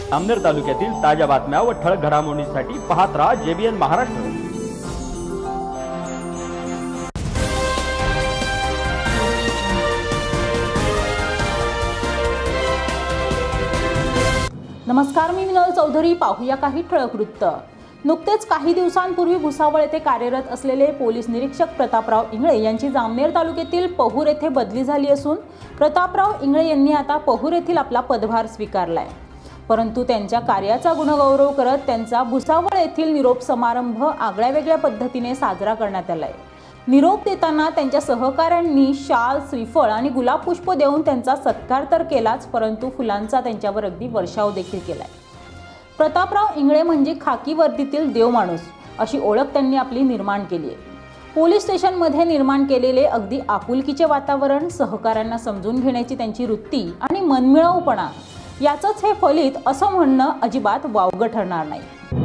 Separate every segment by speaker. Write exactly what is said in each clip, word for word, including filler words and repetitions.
Speaker 1: जामनेर तालुक्यातील ताज्या बातम्या व ठळक घडामोडींसाठी पाहत राहा जेबीएन महाराष्ट्र।
Speaker 2: नमस्कार, मी विनोद चौधरी। पाहूया काही ठळक वृत्त। नुकतेच काही दिवसांपूर्वी भुसावळ येथे कार्यरत असलेले पोलीस निरीक्षक प्रतापराव इंगळे यांची जामनेर तालुक्यातील पहूर येथे बदली झाली असून प्रतापराव इंगळे यांनी आता पहूर येथील आपला पदभार स्वीकारलाय। परंतु त्यांच्या कार्याचा गुणगौरव करत त्यांचा भुसावळ येथील निरोप समारंभ आगळ्यावेगळ्या पद्धतीने साजरा करण्यात आलाय। निरोप देताना त्यांच्या सहकाऱ्यांनी शाल, श्रीफळ आणि गुलाब पुष्प देऊन त्यांचा सत्कार तर केलाच, परंतु फुलांचा त्यांच्यावर अगदी वर्षाव देखील केलाय। प्रतापराव इंगळे म्हणजे खाकी वर्दीतील देव माणूस अशी ओळख त्यांनी आपली निर्माण केली आहे। पोलीस स्टेशनमध्ये निर्माण केलेले अगदी आपुलकीचे वातावरण, सहकाऱ्यांना समजून घेण्याची त्यांची वृत्ती आणि मनमिळाऊपणा याचंच हे फलित असं म्हणणं अजिबात वावगं ठरणार नाही।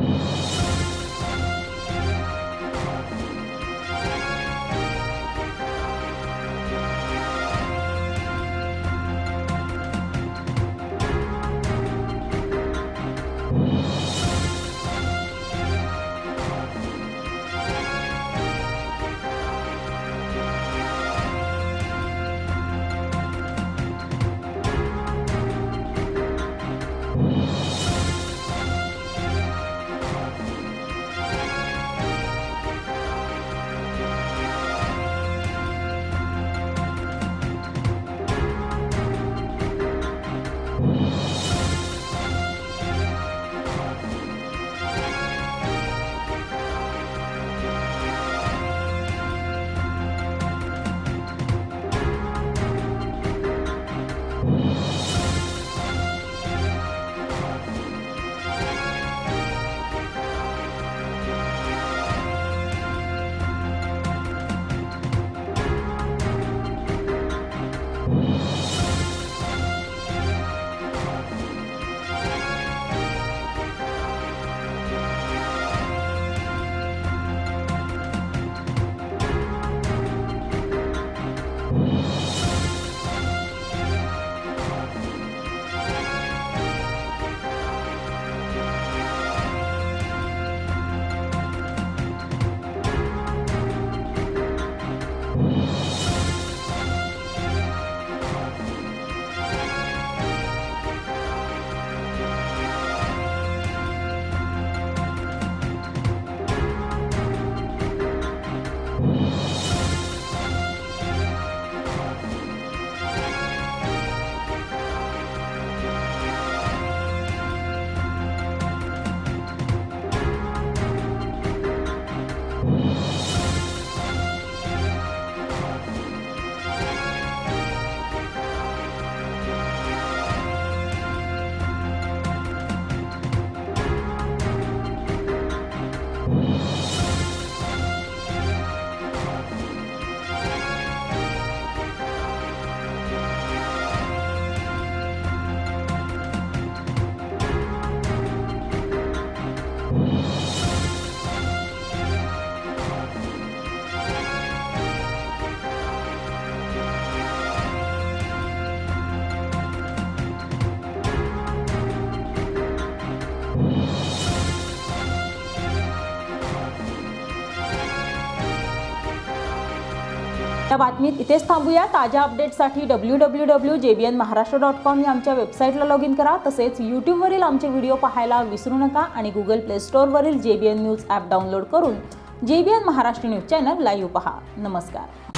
Speaker 2: या बातमीत इथेच थांबूया। ताज्या अपडेट्ससाठी W W W dot JBN Maharashtra dot com या आमच्या वेबसाईटला लॉग इन करा। तसेच यूट्यूबवरील आमचे व्हिडिओ पाहायला विसरू नका आणि गुगल प्ले स्टोअरवरील जेबीएन न्यूज ॲप डाउनलोड करून JBN Maharashtra news channel live पहा। नमस्कार।